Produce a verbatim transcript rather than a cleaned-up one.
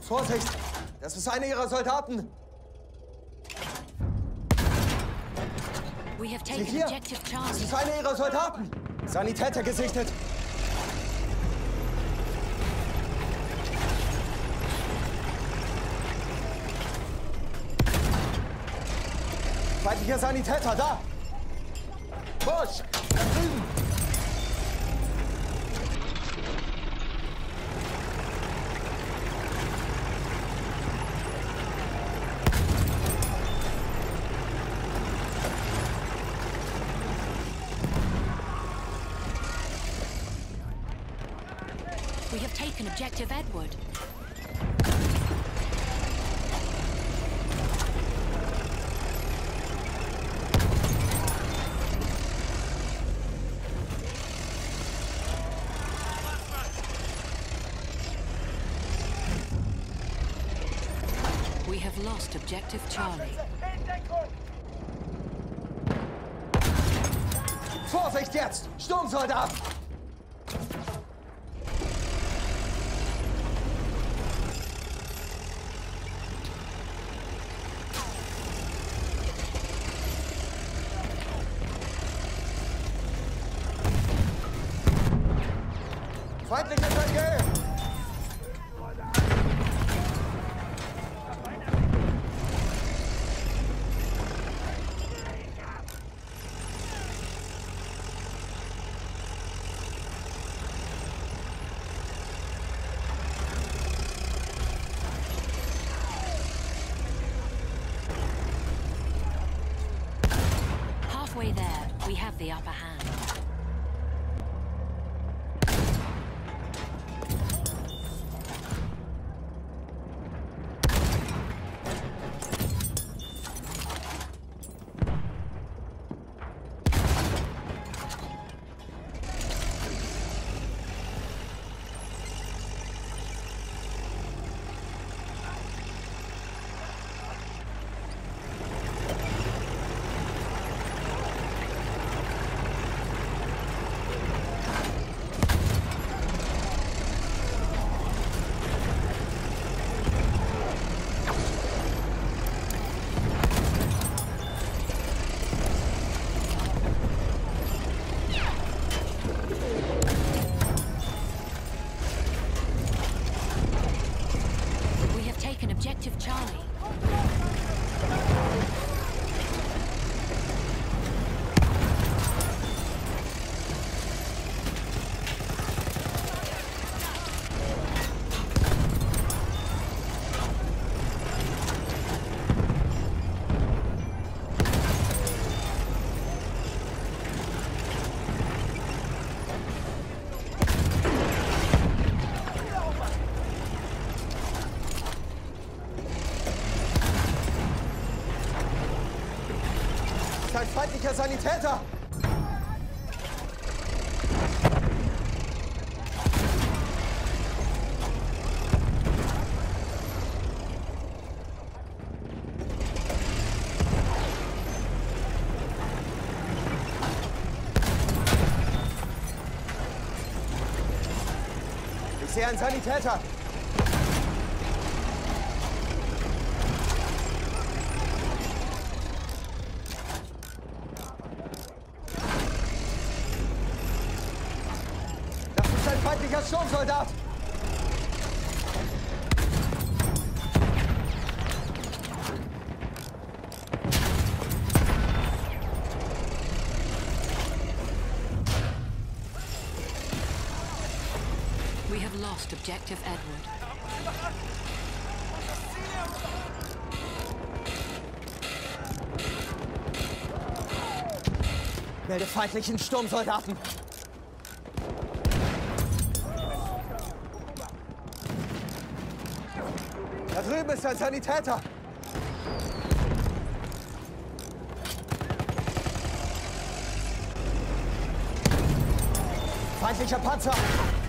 Vorsicht! Das ist einer ihrer Soldaten! We have Sieh taken hier! objective Das Charlie. ist einer ihrer Soldaten! Sanitäter gesichtet! Feindlicher Sanitäter, da! Busch! Da drüben! We have taken objective Edward. We have lost objective Charlie. Vorsicht jetzt! Sturmsoldat! Feindliche Verkehr! Halfway there, we have the upper hand. Objective Charlie. Ein feindlicher Sanitäter! Ich sehe einen Sanitäter! Feindlicher Sturmsoldat! We have lost objective Edward. Melde feindlichen Sturmsoldaten! Da drüben ist ein Sanitäter! Feindlicher Panzer!